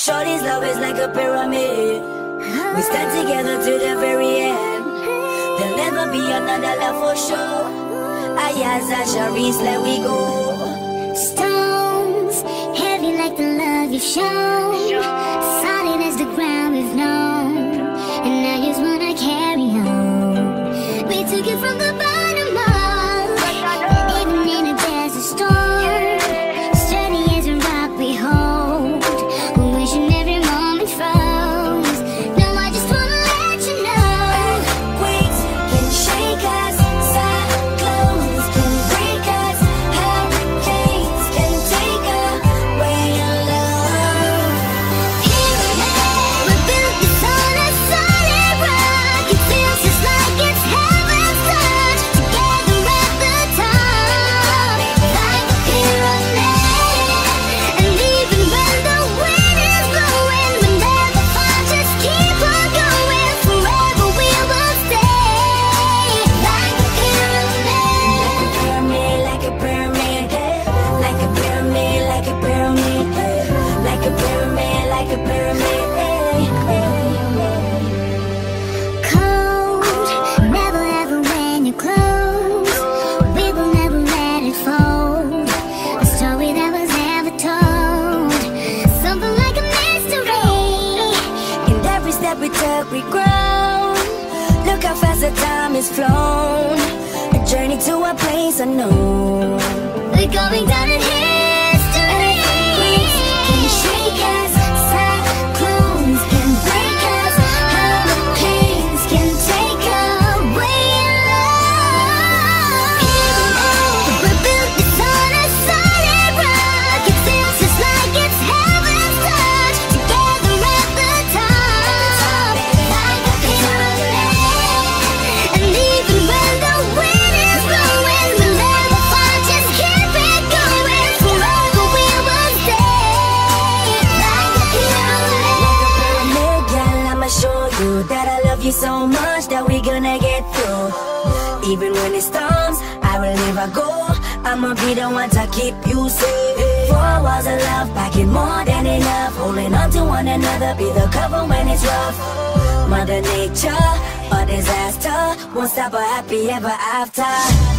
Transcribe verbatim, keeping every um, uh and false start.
Shorty's love is like a pyramid. We stand together to the very end. There'll never be another love for sure. Iyaz and Charice, let we go. Stones, heavy like the love you've shown, solid as the ground we've known, and I just wanna carry on. We took it from the bottom up, even in a desert storm, steady as a rock we hold, we're wishing every moment froze. Now I just wanna let you know, Earthquakes can shake us, cyclones can break us, hurricanes can take away your love. pyramid, we built this on a solid rock. It feels just like it's heaven's touch, together at the top, like a pyramid. And even when the wind is blowing, we'll never fall, just keep on going. Forever we will stay, like a pyramid. Like a pyramid, like a pyramid, like a pyramid, like a pyramid, like a pyramid, Cold, never ever when you're close, we will never let it fold. A story that was never told, something like a mystery. In every step we took, we grow. Look how fast the time has flown. A journey to a place unknown. We're going down in history. Can shake us, cyclones can break us, hurricanes can take Away in love. We built this on a solid rock. It feels just like it's heaven's touch, together at the top, like a pyramid. And even when the wind is blowing, we'll never fall, just keep it going. Forever we will stay, like a pyramid. Girl, I'ma show you that I love you so much that we gonna get through. Even when it storms, I will never go. I'ma be the one to keep you safe. Four walls of love, packing more than enough. Holding on to one another, be the cover when it's rough. Mother Nature, a disaster, won't stop a happy ever after.